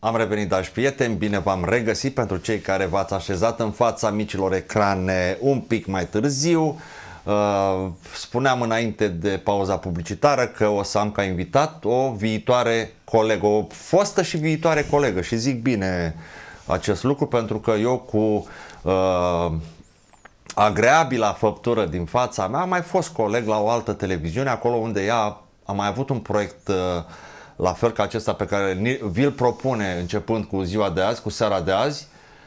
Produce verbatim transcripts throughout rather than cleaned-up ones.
Am revenit, dragi prieteni, bine v-am regăsit pentru cei care v-ați așezat în fața micilor ecrane un pic mai târziu. Spuneam înainte de pauza publicitară că o să am ca invitat o viitoare colegă, o fostă și viitoare colegă, și zic bine acest lucru pentru că eu cu uh, agreabila făptură din fața mea am mai fost coleg la o altă televiziune, acolo unde ea a mai avut un proiect uh, la fel ca acesta pe care vi-l propune începând cu ziua de azi, cu seara de azi.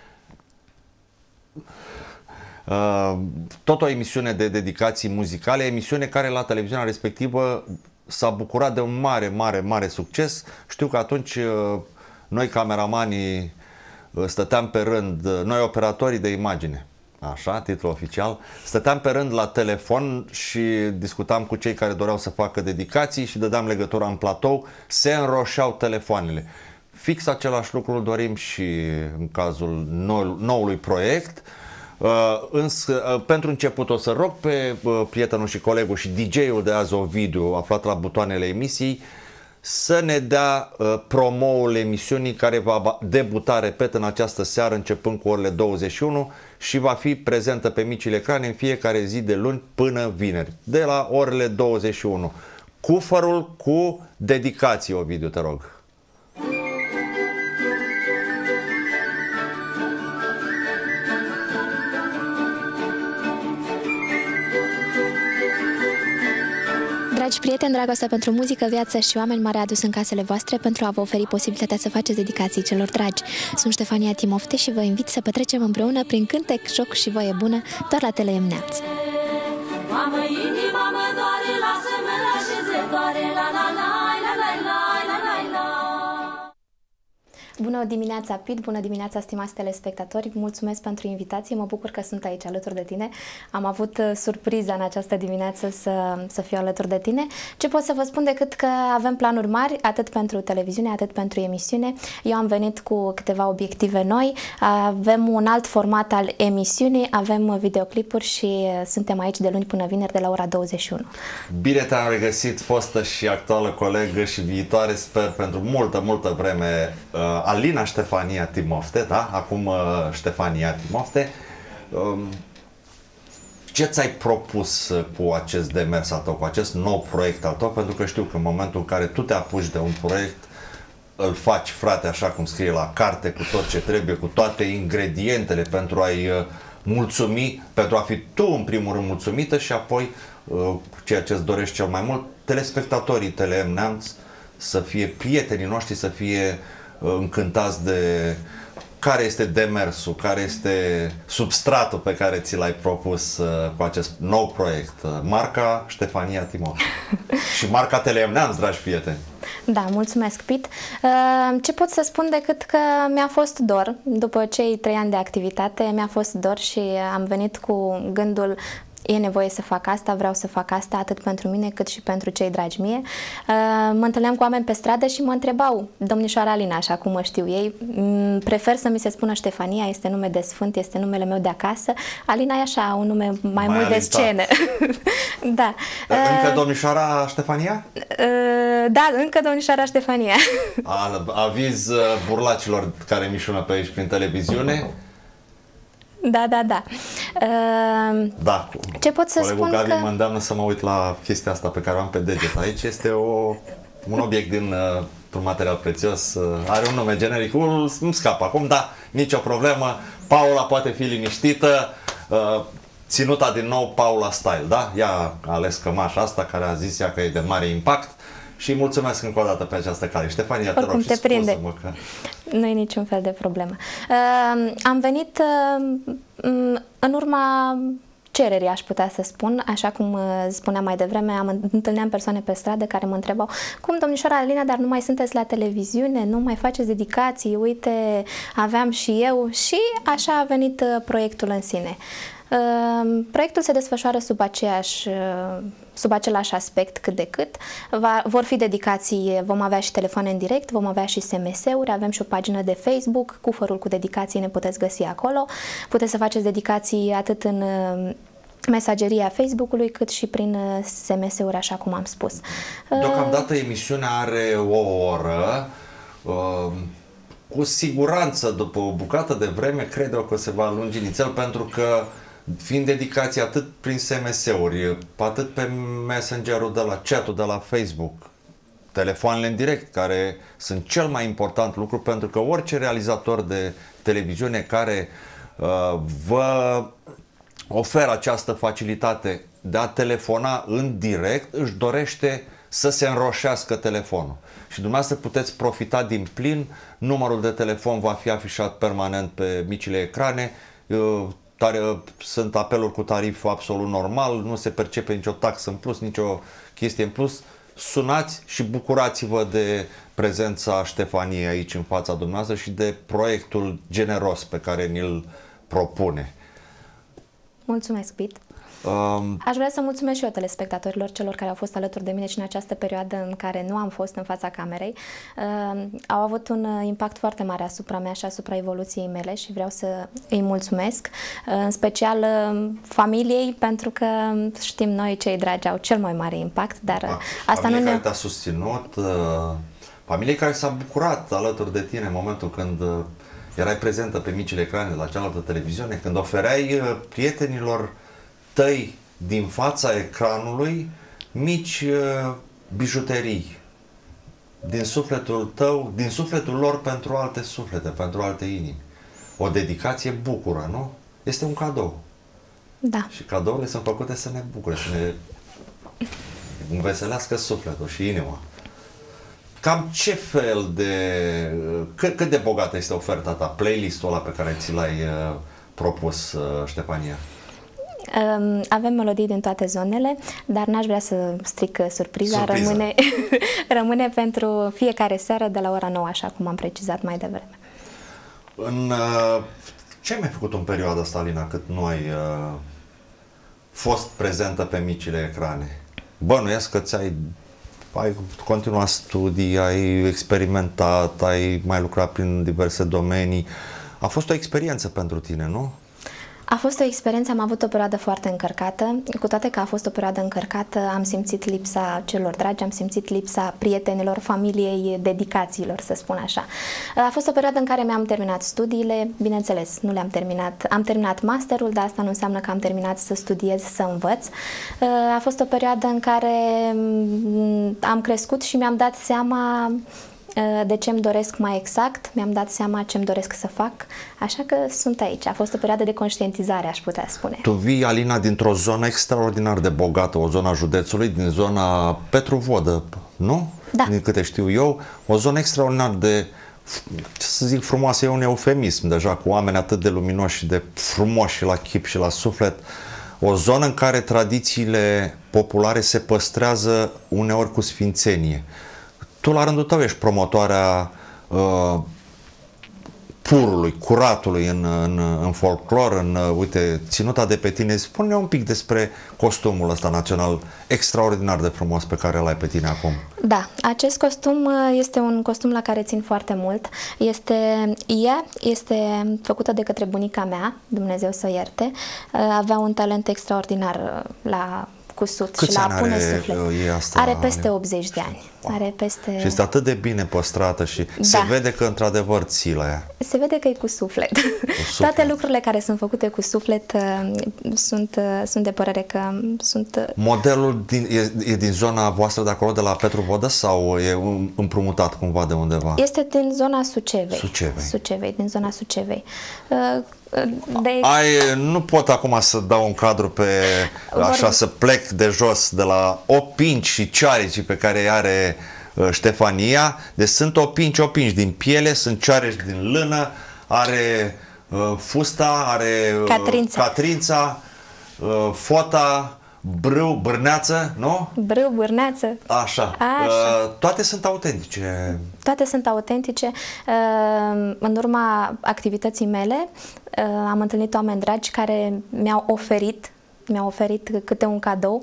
Uh, tot o emisiune de dedicații muzicale, emisiune care la televiziunea respectivă s-a bucurat de un mare, mare, mare succes. Știu că atunci uh, noi cameramanii uh, stăteam pe rând, uh, noi operatorii de imagine, așa, titlul oficial, stăteam pe rând la telefon și discutam cu cei care doreau să facă dedicații și dădeam legătura în platou, se înroșeau telefoanele. Fix același lucru îl dorim și în cazul nou, noului proiect. Uh, însă, uh, pentru început o să rog pe uh, prietenul și colegul și D J-ul de azi, Ovidiu, aflat la butoanele emisiei, să ne dea uh, promoul emisiunii care va debuta, repet, în această seară începând cu orele douăzeci și unu și va fi prezentă pe micile ecrane în fiecare zi de luni până vineri, de la orele douăzeci și unu. Cufărul cu dedicații, Ovidiu, te rog. Dragi prieteni, dragostea pentru muzică, viață și oameni m-a readus în casele voastre pentru a vă oferi posibilitatea să faceți dedicații celor dragi. Sunt Ștefania Timofte și vă invit să petrecem împreună prin cântec, joc și voie bună, doar la Tele M Neamț. Mamă, inima mă doare, lasă-mă la așezătoare, la la la la la la la la la. Bună dimineața, Pit! Bună dimineața, stimați telespectatori! Mulțumesc pentru invitație, mă bucur că sunt aici alături de tine. Am avut surpriza în această dimineață să, să fiu alături de tine. Ce pot să vă spun decât că avem planuri mari, atât pentru televiziune, atât pentru emisiune. Eu am venit cu câteva obiective noi, avem un alt format al emisiunii, avem videoclipuri și suntem aici de luni până vineri de la ora douăzeci și unu. Bine te-am regăsit, fostă și actuală colegă și viitoare, sper, pentru multă, multă vreme, Alina Ștefania Timofte, da? Acum Ștefania Timofte. Ce ți-ai propus cu acest demers al tău, cu acest nou proiect al tău? Pentru că știu că în momentul în care tu te apuci de un proiect, îl faci, frate, așa cum scrie la carte, cu tot ce trebuie, cu toate ingredientele pentru a-i mulțumi, pentru a fi tu în primul rând mulțumită și apoi, ceea ce îți dorești cel mai mult, telespectatorii Tele M Neamț să fie prietenii noștri, să fie încântați de care este demersul, care este substratul pe care ți l-ai propus uh, cu acest nou proiect, uh, marca Ștefania Timofte și marca Tele M Neamț, dragi prieteni. Da, mulțumesc, Pit. Uh, ce pot să spun decât că mi-a fost dor, după cei trei ani de activitate, mi-a fost dor și am venit cu gândul: e nevoie să fac asta, vreau să fac asta, atât pentru mine cât și pentru cei dragi mie. Mă întâlneam cu oameni pe stradă și mă întrebau: domnișoara Alina, așa cum mă știu ei, prefer să mi se spună Ștefania, este nume de sfânt, este numele meu de acasă. Alina e așa, un nume mai, mai mult de scenă. Da. Încă domnișoara Ștefania? Da, încă domnișoara Ștefania. Aviz burlacilor care mișună pe aici prin televiziune. Da, da, da. Uh, da. Ce pot să Colegul spun Gabi că... mă îndeamnă să mă uit la chestia asta pe care o am pe deget. Aici este o, un obiect din uh, un material prețios. Uh, are un nume generic. Nu scapă acum, da, nicio problemă. Paula poate fi liniștită. Uh, ținuta din nou Paula Style, da? Ea a ales cămașa asta care a zis ea că e de mare impact. Și mulțumesc încă o dată pe această cale. Ștefania, te rog, te prinde. Că... Nu e niciun fel de problemă. Uh, am venit uh, în urma cererii, aș putea să spun, așa cum uh, spuneam mai devreme, am întâlneam persoane pe stradă care mă întrebau: cum, domnișoara Alina, dar nu mai sunteți la televiziune, nu mai faceți dedicații, uite, aveam și eu, și așa a venit uh, proiectul în sine. Uh, proiectul se desfășoară sub aceeași uh, sub același aspect cât de cât. Va, vor fi dedicații, vom avea și telefoane în direct, vom avea și S M S-uri, avem și o pagină de Facebook, Cufărul cu dedicații, ne puteți găsi acolo. Puteți să faceți dedicații atât în mesageria Facebook-ului, cât și prin S M S-uri, așa cum am spus. Deocamdată emisiunea are o oră. cu siguranță, după o bucată de vreme, cred eu că se va lungi nițel, pentru că fiind dedicații atât prin S M S-uri, atât pe Messenger-ul de la chat-ul de la Facebook, telefoanele în direct, care sunt cel mai important lucru, pentru că orice realizator de televiziune care uh, vă oferă această facilitate de a telefona în direct, își dorește să se înroșească telefonul. Și dumneavoastră puteți profita din plin, numărul de telefon va fi afișat permanent pe micile ecrane, sunt apeluri cu tarif absolut normal, nu se percepe nicio taxă în plus, nicio chestie în plus. Sunați și bucurați-vă de prezența Ștefaniei aici în fața dumneavoastră și de proiectul generos pe care ni-l propune. Mulțumesc, Pit. Um, Aș vrea să mulțumesc și eu telespectatorilor, celor care au fost alături de mine și în această perioadă în care nu am fost în fața camerei. Uh, au avut un impact foarte mare asupra mea și asupra evoluției mele și vreau să îi mulțumesc, uh, în special uh, familiei, pentru că știm noi, cei dragi, au cel mai mare impact, dar uh, asta familie nu care ne... te-a susținut, uh, familie care s-a bucurat alături de tine în momentul când uh, erai prezentă pe micile ecrane de la cealaltă televiziune, când ofereai uh, prietenilor tăi din fața ecranului mici uh, bijuterii din sufletul tău, din sufletul lor pentru alte suflete, pentru alte inimi. O dedicație bucură, nu? Este un cadou. Da. Și cadourile sunt făcute să ne bucure, să ne înveselească sufletul și inima. Cam ce fel de... Cât, cât de bogată este oferta ta, playlist-ul ăla pe care ți l-ai uh, propus, uh, Ștefania? Avem melodii din toate zonele, dar n-aș vrea să stric surpriza. Surpriza. Rămâne, rămâne pentru fiecare seară de la ora nouă, așa cum am precizat mai devreme. În, uh, ce ai mai făcut în perioada asta, Alina, cât nu ai uh, fost prezentă pe micile ecrane? Bănuiesc că ți-ai ai continuat studii, ai experimentat, ai mai lucrat prin diverse domenii. A fost o experiență pentru tine, nu? A fost o experiență, am avut o perioadă foarte încărcată, cu toate că a fost o perioadă încărcată, am simțit lipsa celor dragi, am simțit lipsa prietenilor, familiei, dedicațiilor, să spun așa. A fost o perioadă în care mi-am terminat studiile, bineînțeles, nu le-am terminat, am terminat masterul, dar asta nu înseamnă că am terminat să studiez, să învăț. A fost o perioadă în care am crescut și mi-am dat seama de ce îmi doresc mai exact, mi-am dat seama ce îmi doresc să fac, așa că sunt aici. A fost o perioadă de conștientizare, aș putea spune. Tu vii, Alina, dintr-o zonă extraordinar de bogată, o zonă a județului, din zona Petrovodă, nu? Da. Din câte știu eu, o zonă extraordinar de, să zic frumoasă, e un eufemism deja, cu oameni atât de luminoși și de frumoși la chip și la suflet. O zonă în care tradițiile populare se păstrează uneori cu sfințenie. Tu, la rândul tău, ești promotoarea uh, purului, curatului în, în, în folclor, în, uh, uite, ținuta de pe tine. Spune-ne un pic despre costumul ăsta național extraordinar de frumos pe care îl ai pe tine acum. Da, acest costum este un costum la care țin foarte mult. Este, ea este făcută de către bunica mea, Dumnezeu să o ierte. Avea un talent extraordinar la cusut Câți și la a pune are, suflet. E asta, are peste optzeci de ani. Wow. Are peste... Și este atât de bine păstrată și da. Se vede că într-adevăr ții la ea. Se vede că e cu suflet. Cu suflet. Toate lucrurile care sunt făcute cu suflet uh, sunt, uh, sunt de părere că sunt... Uh... Modelul din, e, e din zona voastră de acolo, de la Petrovodă, sau e împrumutat cumva de undeva? Este din zona Sucevei. Sucevei. Sucevei, din zona Sucevei. Uh, De... Ai, nu pot acum să dau un cadru pe așa, să plec de jos de la opinci și ceareci pe care îi are uh, Ștefania. Deci sunt opinci, opinci din piele, sunt ceareci din lână, are uh, fusta, are uh, catrința, catrința uh, fota, brâu, bârneață, nu? Brâu, bârneață. Așa. Așa. Uh, toate sunt autentice. Toate sunt autentice. Uh, în urma activității mele uh, am întâlnit oameni dragi care mi-au oferit mi-au oferit câte un cadou.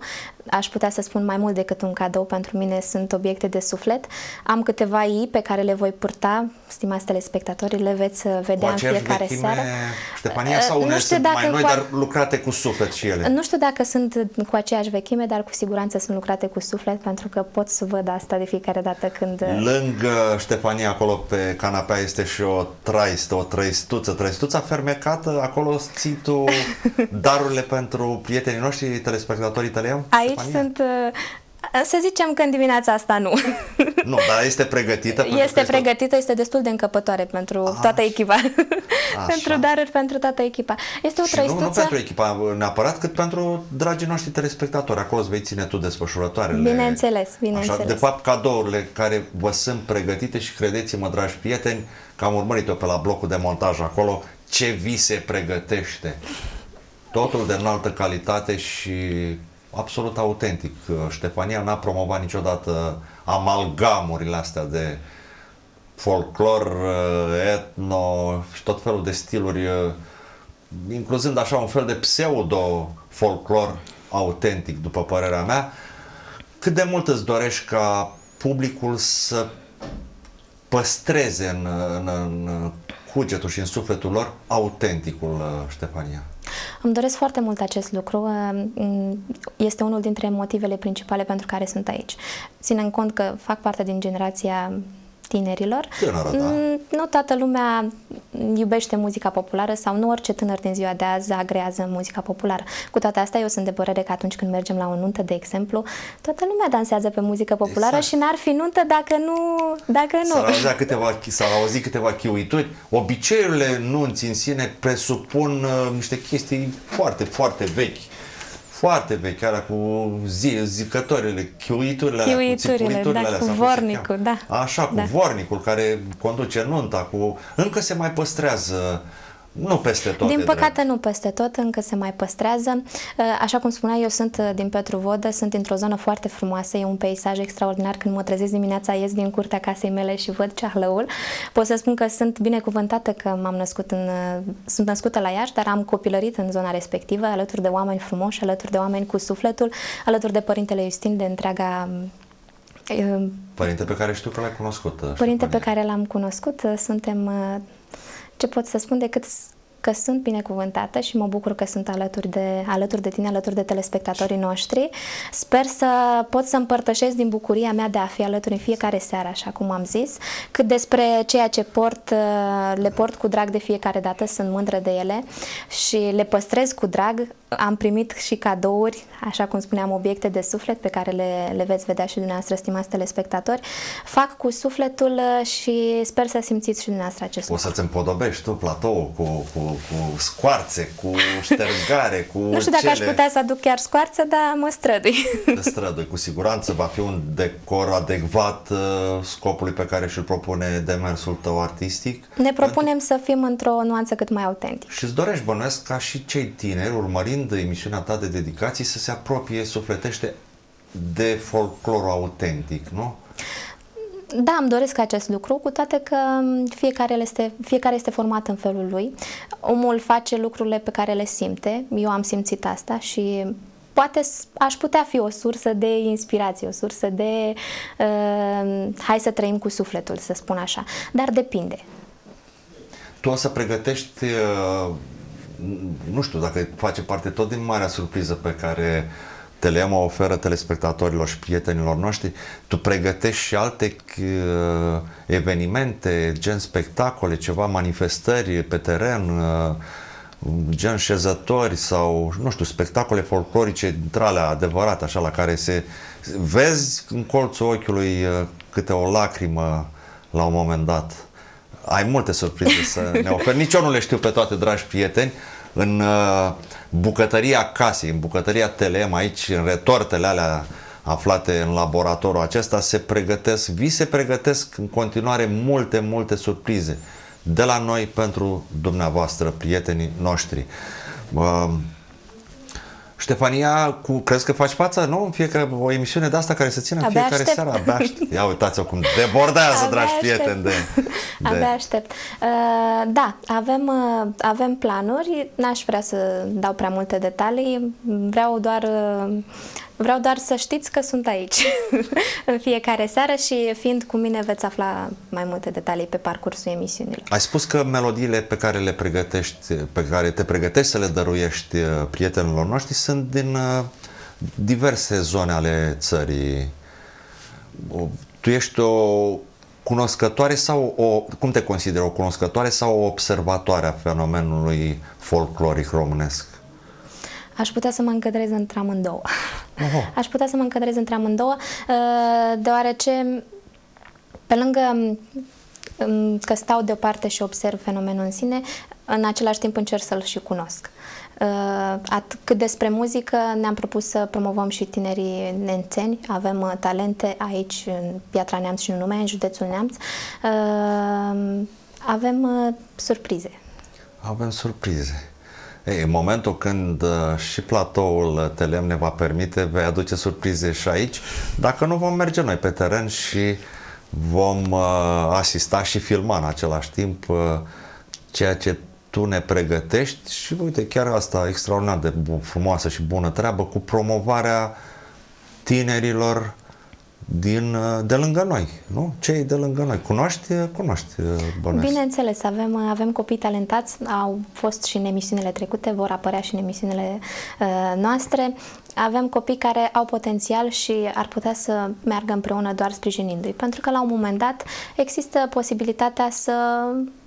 aș putea să spun mai mult decât un cadou, pentru mine sunt obiecte de suflet. Am câteva I pe care le voi purta, stimați telespectatori, le veți vedea în fiecare vechime, seară. Ștefania, sau unele sunt mai noi, cu... dar lucrate cu suflet și ele? Nu știu dacă sunt cu aceeași vechime, dar cu siguranță sunt lucrate cu suflet, pentru că pot să văd asta de fiecare dată când... Lângă Ștefania, acolo pe canapea, este și o traistă, o trăistuță, trăistuța fermecată, acolo ții tu darurile pentru prietenii noștri, telespectatorii tăi? Aici Ștefania? Sunt... Să zicem că în dimineața asta nu. Nu, dar este pregătită? Este pregătită, este destul de încăpătoare pentru A, toată echipa. Pentru daruri pentru toată echipa. Este o trăistuță... Nu, nu pentru echipa neapărat, cât pentru dragii noștri telespectatori. Acolo îți vei ține tu desfășurătoarele. Bineînțeles, bineînțeles. Așa, de fapt, cadourile care vă sunt pregătite și credeți-mă, dragi prieteni, că am urmărit-o pe la blocul de montaj acolo, ce vi se pregătește. Totul de înaltă calitate și absolut autentic. Ștefania n-a promovat niciodată amalgamurile astea de folclor, etno și tot felul de stiluri, incluzând așa un fel de pseudo-folclor autentic, după părerea mea. Cât de mult îți dorești ca publicul să păstreze în, în, în cugetul și în sufletul lor autenticul, Ștefania? Îmi doresc foarte mult acest lucru. Este unul dintre motivele principale pentru care sunt aici. Ținând cont că fac parte din generația tinerilor, Tânără, da. Nu toată lumea iubește muzica populară sau nu orice tânăr din ziua de azi agrează muzica populară. Cu toate astea, eu sunt de părere că atunci când mergem la o nuntă, de exemplu, toată lumea dansează pe muzică populară, exact. Și n-ar fi nuntă dacă nu... Dacă nu. S-ar auzit câteva, s-ar auzit câteva chiuituri. Obiceiurile nunții în sine presupun uh, niște chestii foarte, foarte vechi. Foarte vechi, chiar cu zi, zicătorile, chiuiturile, chiuiturile alea, cu da, alea, cu vornicul, da. Așa, cu da. vornicul care conduce nunta, cu... încă se mai păstrează, nu peste tot. Din păcate drept. Nu peste tot, încă se mai păstrează. Așa cum spunea, eu sunt din Petrovodă, sunt într-o zonă foarte frumoasă, e un peisaj extraordinar. Când mă trezesc dimineața, ies din curtea casei mele și văd Ceahlăul. Pot să spun că sunt binecuvântată că m-am născut în... sunt născută la Iași, dar am copilărit în zona respectivă, alături de oameni frumoși, alături de oameni cu sufletul, alături de Părintele Iustin, de întreaga... Părinte pe care știu că l-ai cunoscut. Părinte pe care l-am cunoscut, suntem... Ce pot să spun decât că sunt binecuvântată și mă bucur că sunt alături de, alături de tine, alături de telespectatorii noștri. Sper să pot să împărtășesc din bucuria mea de a fi alături în fiecare seară, așa cum am zis. Cât despre ceea ce port, le port cu drag de fiecare dată, sunt mândră de ele și le păstrez cu drag. Am primit și cadouri, așa cum spuneam, obiecte de suflet pe care le, le veți vedea și dumneavoastră, stimați telespectatori. Fac cu sufletul și sper să simțiți și dumneavoastră acest lucru. O să-ți împodobești tu platou cu, cu, cu scoarțe, cu ștergare, cu Nu știu dacă cele... aș putea să aduc chiar scoarță, dar mă strădui. Te strădui, cu siguranță va fi un decor adecvat uh, scopului pe care și-l propune demersul tău artistic. Ne propunem pentru... să fim într-o nuanță cât mai autentică. Și îți dorești, bănuiesc, ca și cei tineri, urmărind emisiunea ta de dedicații, să se apropie sufletește de folclorul autentic, nu? Da, îmi doresc acest lucru, cu toate că fiecare este, fiecare este format în felul lui. Omul face lucrurile pe care le simte. Eu am simțit asta și poate aș putea fi o sursă de inspirație, o sursă de uh, hai să trăim cu sufletul, să spun așa. Dar depinde. Tu o să pregătești, uh, nu știu dacă face parte tot din marea surpriză pe care Teleema oferă telespectatorilor și prietenilor noștri, tu pregătești și alte uh, evenimente, gen spectacole, ceva manifestări pe teren, uh, gen șezători sau, nu știu, spectacole folclorice dintre alea adevărate, așa, la care se vezi în colțul ochiului uh, câte o lacrimă la un moment dat. Ai multe surprize să ne oferi. Nici eu nu le știu pe toate, dragi prieteni. În uh, bucătăria casei, în bucătăria Teleema, aici, în retortele alea aflate în laboratorul acesta, se pregătesc, vi se pregătesc în continuare multe, multe surprize de la noi pentru dumneavoastră, prietenii noștri. Uh, Ștefania, cu, crezi că faci față, nu? În fiecare o emisiune de asta care se ține în Abia fiecare aștept. seară. Abia aștept. Ia uitați-o cum debordează, Abia dragi aștept. prieteni. De, de... Abia aștept. Uh, da, avem, uh, avem planuri. N-aș vrea să dau prea multe detalii. Vreau doar uh, Vreau doar să știți că sunt aici în fiecare seară și fiind cu mine veți afla mai multe detalii pe parcursul emisiunilor. Ai spus că melodiile pe care le pregătești, pe care te pregătești să le dăruiești prietenilor noștri sunt din diverse zone ale țării. Tu ești o cunoscătoare sau o, cum te consideri, o cunoscătoare sau o observatoare a fenomenului folcloric românesc? Aș putea să mă încadrez între amândouă. Oho. Aș putea să mă încadrez între amândouă, deoarece pe lângă că stau deoparte și observ fenomenul în sine, în același timp încerc să-l și cunosc. Cât despre muzică, ne-am propus să promovăm și tinerii nențeni. Avem talente aici în Piatra Neamț și nu numai, în județul Neamț. Avem surprize. Avem surprize. Ei, în momentul când uh, și platoul Telem ne va permite, vei aduce surprize și aici. Dacă nu, vom merge noi pe teren și vom uh, asista și filma în același timp uh, ceea ce tu ne pregătești și uite, chiar asta extraordinar de frumoasă și bună treabă cu promovarea tinerilor din, de lângă noi, nu? Cei de lângă noi. Cunoști? Cunoști, bănuiesc. Bineînțeles, avem, avem copii talentați, au fost și în emisiunile trecute, vor apărea și în emisiunile uh, noastre. Avem copii care au potențial și ar putea să meargă împreună doar sprijinindu-i, pentru că la un moment dat există posibilitatea să,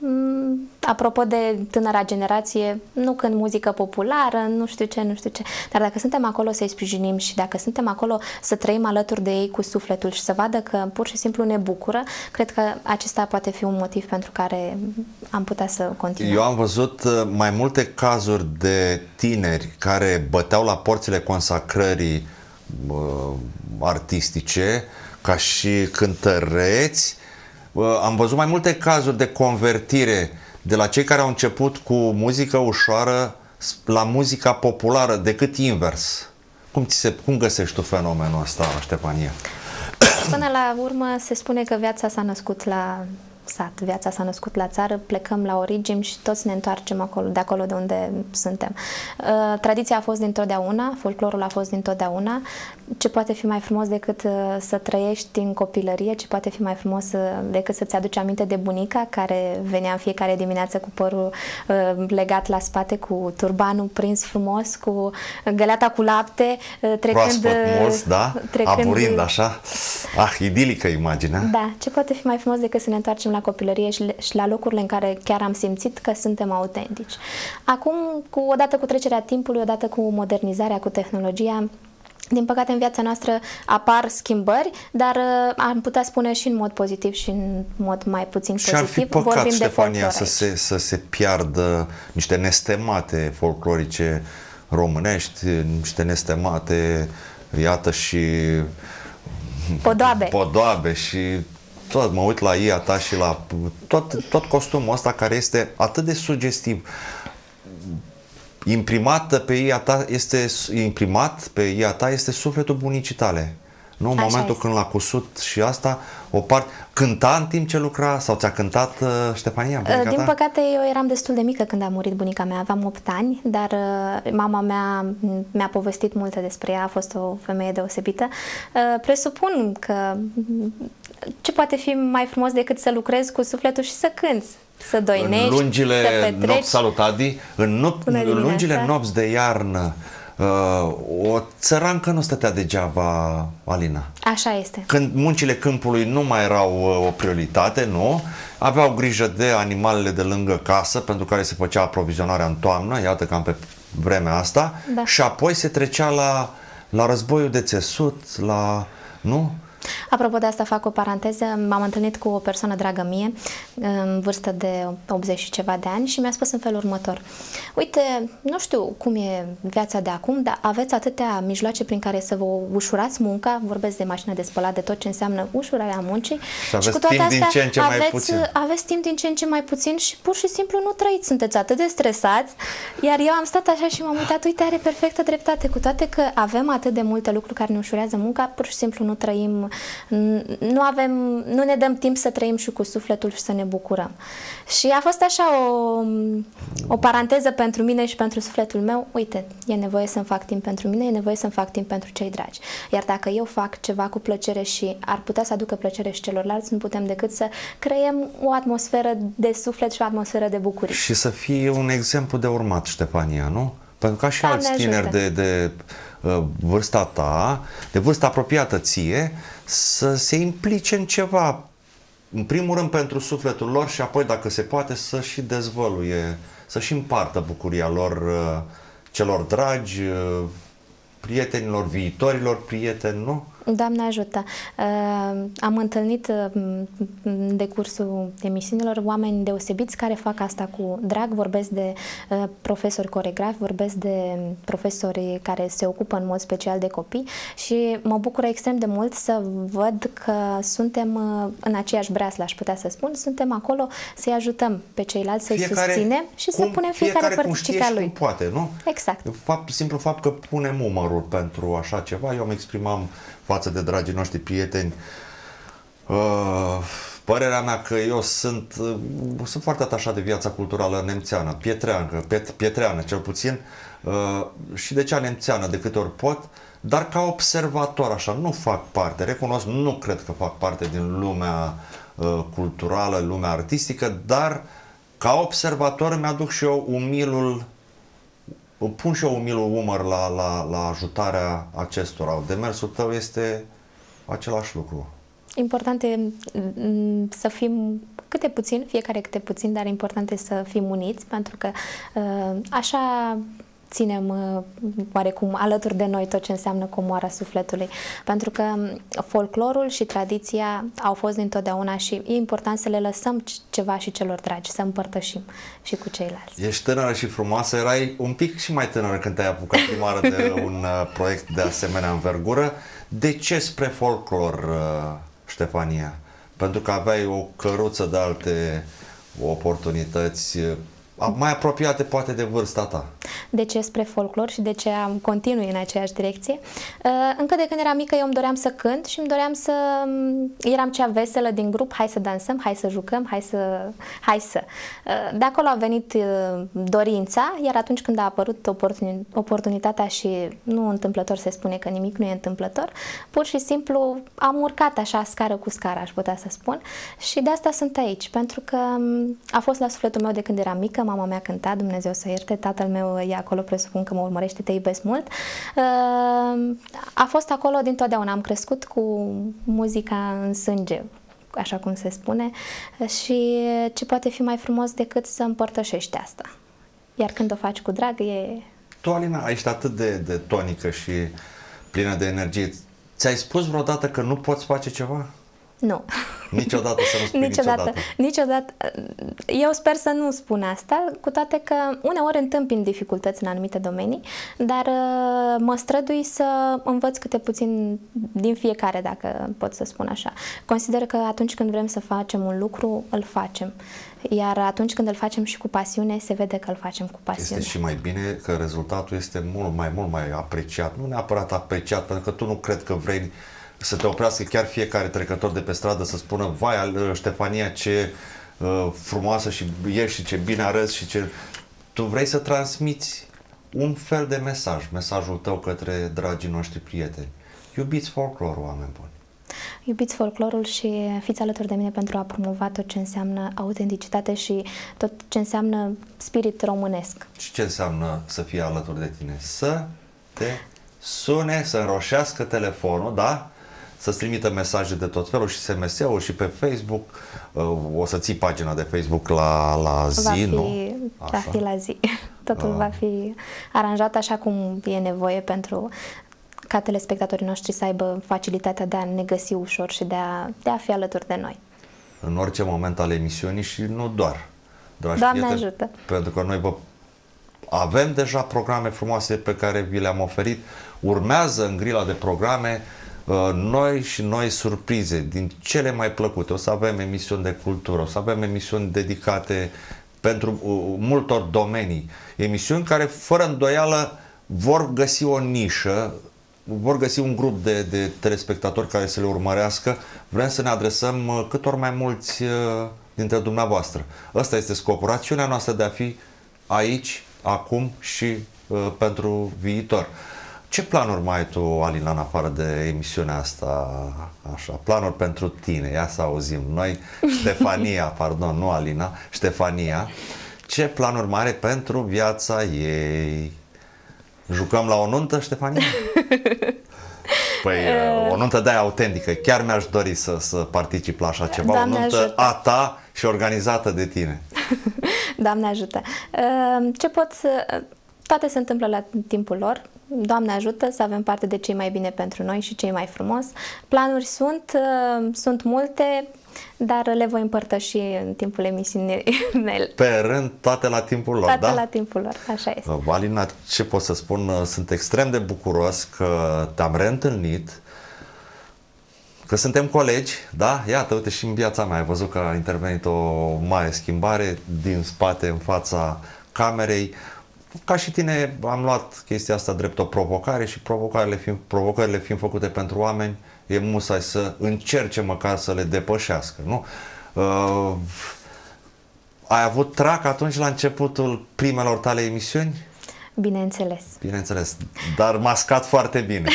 apropo de tânăra generație, nu cânt muzică populară, nu știu ce, nu știu ce, dar dacă suntem acolo să-i sprijinim și dacă suntem acolo să trăim alături de ei cu sufletul și să vadă că pur și simplu ne bucură, cred că acesta poate fi un motiv pentru care am putea să continuăm. Eu am văzut mai multe cazuri de tineri care băteau la porțile consacrării uh, artistice ca și cântăreți. Uh, am văzut mai multe cazuri de convertire de la cei care au început cu muzică ușoară la muzica populară decât invers. Cum, ți se, cum găsești tu fenomenul ăsta, Ștefania? Până la urmă se spune că viața s-a născut la sat, viața s-a născut la țară, plecăm la origini și toți ne întoarcem acolo, de acolo de unde suntem. Uh, tradiția a fost dintotdeauna, folclorul a fost dintotdeauna. Ce poate fi mai frumos decât uh, să trăiești în copilărie, ce poate fi mai frumos uh, decât să-ți aduci aminte de bunica care venea în fiecare dimineață cu părul uh, legat la spate, cu turbanul prins frumos, cu găleata cu lapte, uh, trecând... Proaspăt mulți, da? Trecând, aburind așa. Ah, idilică imaginea. Da, ce poate fi mai frumos decât să ne întoarcem la copilărie și, și la locurile în care chiar am simțit că suntem autentici. Acum, cu, odată cu trecerea timpului, odată cu modernizarea, cu tehnologia, din păcate în viața noastră apar schimbări, dar uh, am putea spune și în mod pozitiv și în mod mai puțin și pozitiv. Și ar fi păcat, vorbim Ștefania, de să se, să se piardă niște nestemate folclorice românești, niște nestemate, iată, și podoabe, podoabe și tot, mă uit la ea ta și la tot, tot costumul ăsta care este atât de sugestiv. Imprimat pe ea ta este imprimat pe ea ta este sufletul bunicii tale. Nu? În Așa momentul este. când l-a cusut și asta, o parte cânta în timp ce lucra sau ți-a cântat uh, Ștefania, bunica Din ta? păcate, eu eram destul de mică când a murit bunica mea, aveam opt ani, dar uh, mama mea mi-a povestit multe despre ea, a fost o femeie deosebită. Uh, presupun că ce poate fi mai frumos decât să lucrezi cu sufletul și să cânți, să doinești, în lungile să petreci. nopți, salut Adi, în, nop, în lungile nopți de iarnă, uh, o țărancă nu stătea degeaba, Alina. Așa este. Când muncile câmpului nu mai erau uh, o prioritate, nu? Aveau grijă de animalele de lângă casă, pentru care se făcea aprovizionarea în toamnă, iată cam pe vremea asta, Da. și apoi se trecea la, la războiul de țesut, la... nu? Apropo de asta, fac o paranteză. M-am întâlnit cu o persoană dragă mie, în vârstă de optzeci și ceva de ani, și mi-a spus în felul următor: uite, nu știu cum e viața de acum, dar aveți atâtea mijloace prin care să vă ușurați munca, vorbesc de mașină de spălat, de tot ce înseamnă ușurarea muncii, și, și cu toate timp astea din ce în ce mai aveți, puțin. aveți timp din ce în ce mai puțin și pur și simplu nu trăiți, sunteți atât de stresați. Iar eu am stat așa și m-am uitat, uite, are perfectă dreptate, cu toate că avem atât de multe lucruri care ne ușurează munca, pur și simplu nu trăim nu avem, nu ne dăm timp să trăim și cu sufletul și să ne bucurăm. Și a fost așa o, o paranteză pentru mine și pentru sufletul meu. Uite, e nevoie să-mi fac timp pentru mine, e nevoie să-mi fac timp pentru cei dragi. Iar dacă eu fac ceva cu plăcere și ar putea să aducă plăcere și celorlalți, nu putem decât să creăm o atmosferă de suflet și o atmosferă de bucurie. Și să fie un exemplu de urmat, Ștefania, nu? Pentru că și Doamne alți tineri ajută. de, de uh, vârsta ta, de vârsta apropiată ție, să se implice în ceva, în primul rând pentru sufletul lor și apoi, dacă se poate, să și dezvăluie, să și împartă bucuria lor uh, celor dragi, uh, prietenilor, viitorilor prieteni, nu? Doamne ajută! Uh, am întâlnit uh, în decursul emisiunilor oameni deosebiți care fac asta cu drag. Vorbesc de uh, profesori coregrafi, vorbesc de profesori care se ocupă în mod special de copii și mă bucură extrem de mult să văd că suntem uh, în aceeași breaslă, aș putea să spun. Suntem acolo să-i ajutăm pe ceilalți, să-i susținem și cum, să punem fiecare, fiecare părticica lui. Cum poate, nu? Exact. Fapt, simplu fapt că punem umărul pentru așa ceva. Eu îmi exprimam față de dragii noștri prieteni uh, părerea mea că eu sunt, uh, sunt foarte atașat de viața culturală nemțeană, pietreană, piet, pietreană cel puțin, uh, și de cea nemțeană de câte ori pot, dar ca observator așa, nu fac parte, recunosc, nu cred că fac parte din lumea uh, culturală, lumea artistică, dar ca observator îmi aduc și eu umilul pun și eu umilul umăr la, la, la ajutarea acestora. Demersul tău este același lucru. Important e să fim câte puțin, fiecare câte puțin, dar important e să fim uniți, pentru că așa ținem oarecum alături de noi tot ce înseamnă comoara sufletului. Pentru că folclorul și tradiția au fost dintotdeauna și e important să le lăsăm ceva și celor dragi, să împărtășim și cu ceilalți. Ești tânără și frumoasă, erai un pic și mai tânără când te-ai apucat prima oară de un proiect de asemenea învergură. De ce spre folclor, Ștefania? Pentru că aveai o căruță de alte oportunități mai apropiate poate de vârsta ta. De ce spre folclor și de ce am continui în aceeași direcție? Încă de când eram mică eu îmi doream să cânt și îmi doream să... Eram cea veselă din grup, hai să dansăm, hai să jucăm, hai să... Hai să... De acolo a venit dorința, iar atunci când a apărut oportunitatea și nu întâmplător se spune că nimic nu e întâmplător, pur și simplu am urcat așa scară cu scară, aș putea să spun, și de asta sunt aici, pentru că a fost la sufletul meu de când eram mică. Mama mea cânta, Dumnezeu să ierte, tatăl meu e acolo, presupun că mă urmărește, te iubesc mult. A fost acolo dintotdeauna, am crescut cu muzica în sânge, așa cum se spune, și ce poate fi mai frumos decât să împărtășești asta. Iar când o faci cu drag, e... Tu, Alina, ești atât de, de tonică și plină de energie. Ți-ai spus vreodată că nu poți face ceva? Nu. Niciodată să nu spui niciodată, niciodată. Niciodată. Eu sper să nu spun asta, cu toate că uneori întâmpin dificultăți în anumite domenii, dar mă strădui să învăț câte puțin din fiecare, dacă pot să spun așa. Consider că atunci când vrem să facem un lucru, îl facem. Iar atunci când îl facem și cu pasiune, se vede că îl facem cu pasiune. Este și mai bine că rezultatul este mult mai, mult mai apreciat. Nu neapărat apreciat, pentru că tu nu cred că vrei să te oprească chiar fiecare trecător de pe stradă să spună: vai, Ștefania, ce uh, frumoasă și ești și ce bine arăți și ce... Tu vrei să transmiți un fel de mesaj, mesajul tău către dragii noștri prieteni. Iubiți folclorul, oameni buni. Iubiți folclorul și fiți alături de mine pentru a promova tot ce înseamnă autenticitate și tot ce înseamnă spirit românesc. Și ce înseamnă să fie alături de tine? Să te sune, să înroșească telefonul, da? Să-ți trimită mesaje de tot felul și S M S-ul și pe Facebook. O să ții pagina de Facebook la, la zi, va fi, nu? Va fi la zi. Totul uh. va fi aranjat așa cum e nevoie pentru ca telespectatorii noștri să aibă facilitatea de a ne găsi ușor și de a, de a fi alături de noi. În orice moment al emisiunii și nu doar. Dragi Doamne prieteni, ajută! Pentru că noi vă avem deja programe frumoase pe care vi le-am oferit. Urmează în grila de programe noi și noi surprize din cele mai plăcute. O să avem emisiuni de cultură, o să avem emisiuni dedicate pentru uh, multor domenii. Emisiuni care fără îndoială vor găsi o nișă vor găsi un grup de, de telespectatori care să le urmărească. Vrem să ne adresăm cât ori mai mulți dintre dumneavoastră. Ăsta este scopul, rațiunea noastră de a fi aici, acum și uh, pentru viitor. Ce planuri mai ai tu, Alina, în afară de emisiunea asta, așa, planuri pentru tine? Ia să auzim. Noi, Ștefania, pardon, nu Alina, Ștefania, ce planuri mai are pentru viața ei? Jucăm la o nuntă, Ștefania? Păi, o nuntă de-aia autentică. Chiar mi-aș dori să, să particip la așa ceva. Doamne o nuntă ajută. A ta și organizată de tine. Doamne ajută. Ce pot să... Toate se întâmplă la timpul lor. Doamne ajută să avem parte de cei mai bine pentru noi și cei mai frumos. Planuri sunt, sunt multe, dar le voi împărtăși în timpul emisiunii mele. Pe rând, toate la timpul lor, toate da? la timpul lor, așa este. Alina, ce pot să spun? Sunt extrem de bucuros că te-am reîntâlnit, că suntem colegi, da? Iată, uite, și în viața mea ai văzut că a intervenit o mare schimbare din spate în fața camerei. Ca și tine am luat chestia asta drept o provocare și provocările fiind, provocările fiind făcute pentru oameni, e musai să încerce măcar să le depășească, nu? Uh, ai avut trac atunci la începutul primelor tale emisiuni? Bineînțeles. Bineînțeles, dar mascat foarte bine.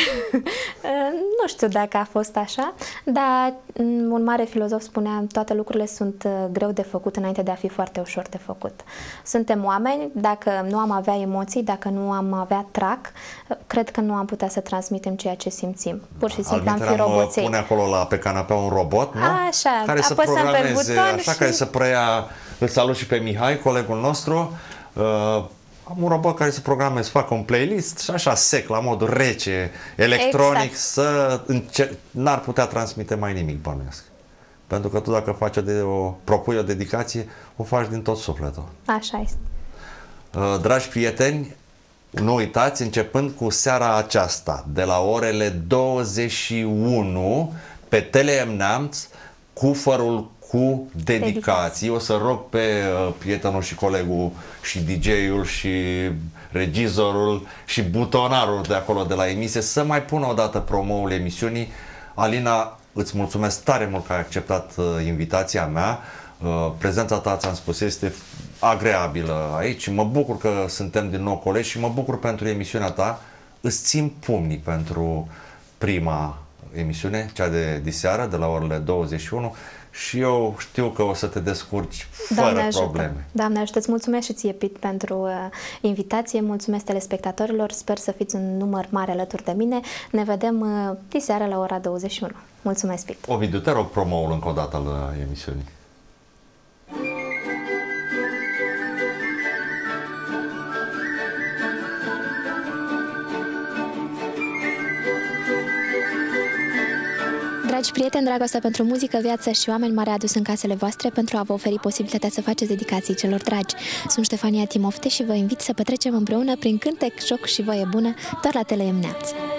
Nu știu dacă a fost așa, dar un mare filozof spunea: toate lucrurile sunt greu de făcut înainte de a fi foarte ușor de făcut. Suntem oameni, dacă nu am avea emoții, dacă nu am avea trac, cred că nu am putea să transmitem ceea ce simțim. Pur și simplu am fi roboței. Pune acolo la, pe canapea un robot, nu? Așa, care să apăsăm pe buton așa, și... care să preia, îl salut și pe Mihai, colegul nostru. Uh, Am un robot care să programeze, să facă un playlist și așa sec, la modul rece, electronic, exact. Să încer- n-ar putea transmite mai nimic, bănuiesc. Pentru că tu dacă faci o, de- o propui o dedicație, o faci din tot sufletul. Așa este. Dragi prieteni, nu uitați, începând cu seara aceasta, de la orele douăzeci și unu, pe Tele M Neamț, cufărul cu dedicații. O să rog pe uh, prietenul și colegul și D J-ul și regizorul și butonarul de acolo de la emisie să mai pună o dată promoul emisiunii. Alina, îți mulțumesc tare mult că ai acceptat uh, invitația mea. Uh, prezența ta, ți-am spus, este agreabilă aici. Mă bucur că suntem din nou colegi și mă bucur pentru emisiunea ta. Îți țin pumnii pentru prima emisiune, cea de diseară, de la orele douăzeci și unu. Și eu știu că o să te descurci fără Doamne probleme. Ajută. Doamne ajută, îți mulțumesc și ție, Pit, pentru uh, invitație, mulțumesc telespectatorilor, sper să fiți un număr mare alături de mine. Ne vedem uh, diseară la ora douăzeci și unu. Mulțumesc, Pit. Ovidiu, te rog promoul încă o dată al emisiunii. Dragi prieteni, dragostea pentru muzică, viață și oameni m-a readus în casele voastre pentru a vă oferi posibilitatea să faceți dedicații celor dragi. Sunt Ștefania Timofte și vă invit să petrecem împreună prin cântec, joc și voie bună doar la Tele M Neamț.